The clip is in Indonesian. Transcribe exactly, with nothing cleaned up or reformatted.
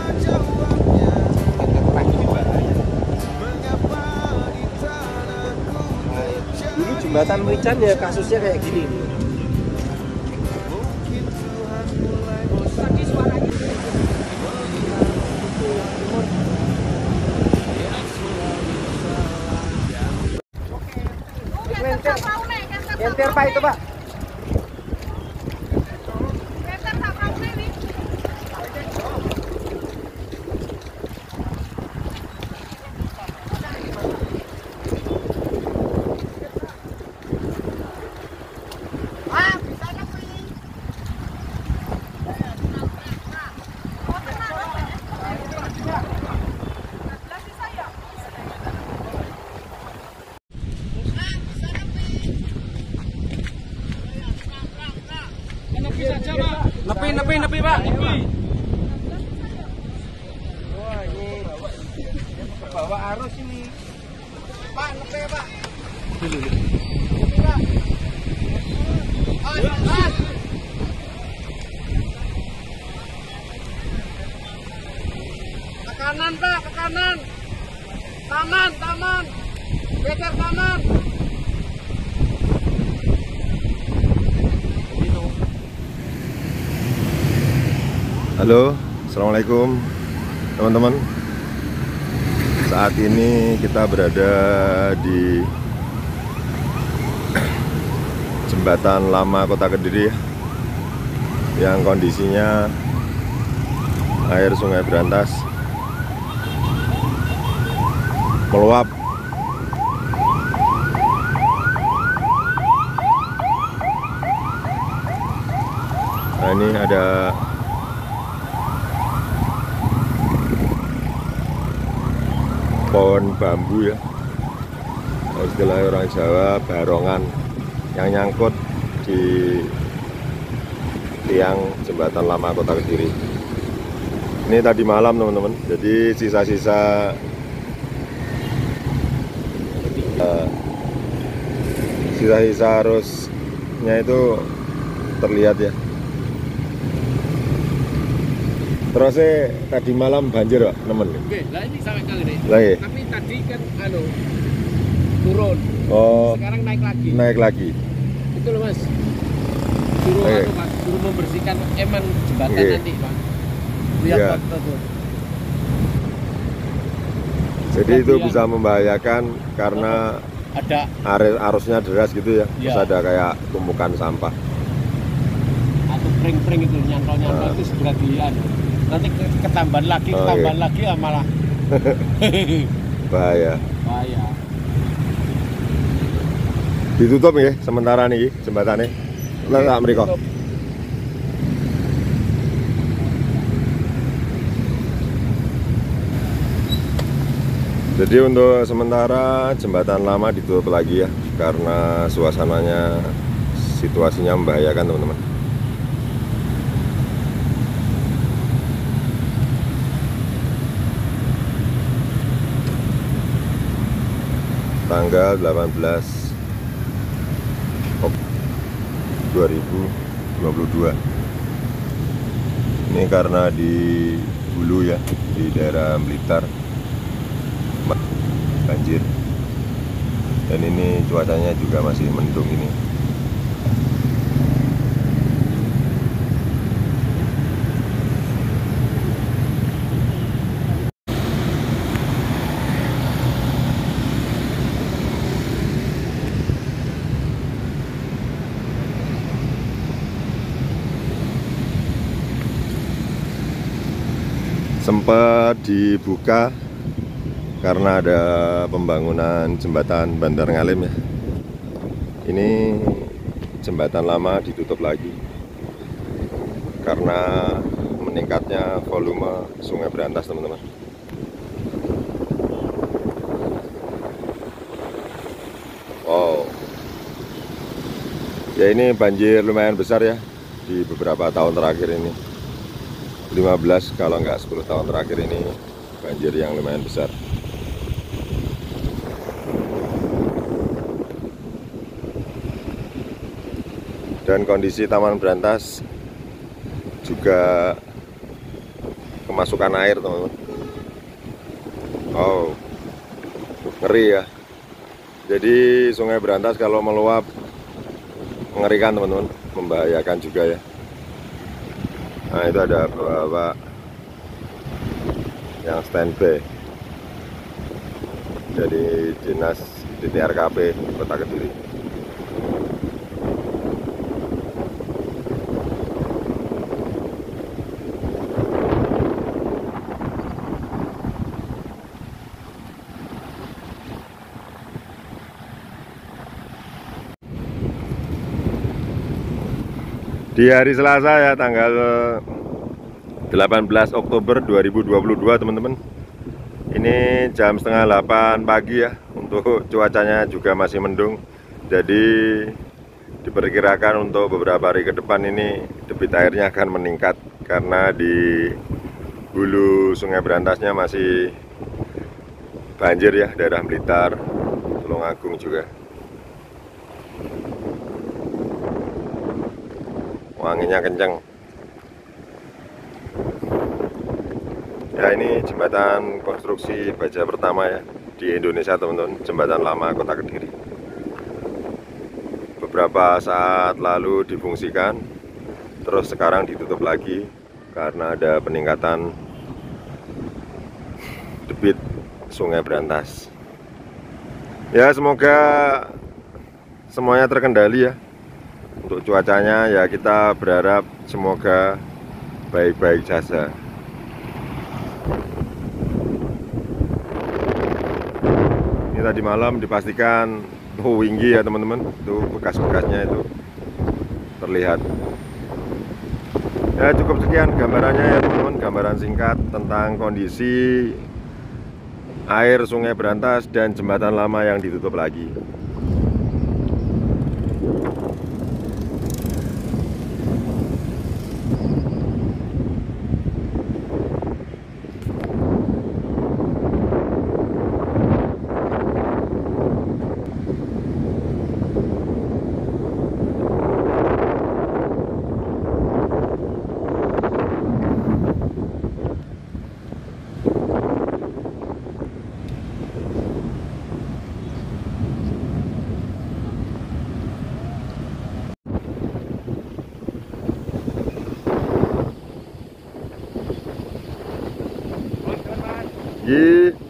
Dulu jembatan Merican ya kasusnya kayak gini nih. Enter Pak itu Pak. Nepi, nepi, nepi, Pak. Nepi. Wah, ini bawa arus ini. Pak, nepi, Pak. Nepi, Pak. Ayo, Pak. Ke kanan, Pak, ke kanan. Taman, taman. Geser taman. Halo, assalamualaikum teman-teman. Saat ini kita berada di jembatan lama Kota Kediri yang kondisinya air Sungai Berantas meluap. Nah, ini ada pohon bambu ya, kalau istilah orang Jawa barongan, yang nyangkut di tiang jembatan lama Kota Kediri. Ini tadi malam teman-teman, jadi sisa-sisa uh, sisa-sisa arusnya itu terlihat ya. Terusnya tadi malam banjir Pak, teman. Oke, lah ini sampai kali ini. Lagi. Tapi tadi kan anu turun. Oh. Sekarang naik lagi. Naik lagi. Itu loh Mas. Suruh Oke. anu Mas, suruh membersihkan eman jembatan Oke. nanti, Pak. Lihat Iya. Pak tuh. Jadi itu bisa membahayakan karena Ada arus arusnya deras gitu ya. Iya. Terus ada kayak tumpukan sampah. atau pring-pring itu nyantol-nyantol Ah. itu segera di anu. Nanti ke- ketambahan lagi, Oh, ketambahan iya. lagi ya malah Bahaya. bahaya. Ditutup ya sementara nih jembatannya. Lah tak mriko. Tutup. Jadi untuk sementara jembatan lama ditutup lagi ya karena suasananya situasinya membahayakan teman-teman. Tanggal delapan belas dua ribu dua puluh dua. Ini karena di hulu ya, di daerah Blitar banjir. Dan ini cuacanya juga masih mendung ini. Sempat dibuka karena ada pembangunan jembatan Bandar Ngalim ya. Ini jembatan lama ditutup lagi karena meningkatnya volume Sungai Berantas teman-teman. Wow. Ya ini banjir lumayan besar ya di beberapa tahun terakhir ini. lima belas kalau nggak sepuluh tahun terakhir ini banjir yang lumayan besar. Dan kondisi Taman Berantas juga kemasukan air teman-teman. Oh, ngeri ya. Jadi Sungai Berantas kalau meluap mengerikan teman-teman, membahayakan juga ya. Nah itu ada bapak yang standby dari dinas D T R K P Kota Kediri. Di hari Selasa ya, tanggal delapan belas Oktober dua ribu dua puluh dua teman-teman. Ini jam setengah delapan pagi ya. Untuk cuacanya juga masih mendung. Jadi diperkirakan untuk beberapa hari ke depan ini debit airnya akan meningkat karena di hulu Sungai Berantasnya masih banjir ya, daerah Blitar, Tulungagung juga. Anginnya kencang. Ya ini jembatan konstruksi baja pertama ya di Indonesia teman-teman, jembatan lama Kota Kediri. Beberapa saat lalu difungsikan, terus sekarang ditutup lagi karena ada peningkatan debit Sungai Berantas. Ya semoga semuanya terkendali ya. Untuk cuacanya ya kita berharap semoga baik-baik saja. Ini tadi malam dipastikan oh, tinggi ya teman-teman, itu bekas-bekasnya itu terlihat. Ya cukup sekian gambarannya ya teman-teman, gambaran singkat tentang kondisi air Sungai Berantas dan jembatan lama yang ditutup lagi. Ye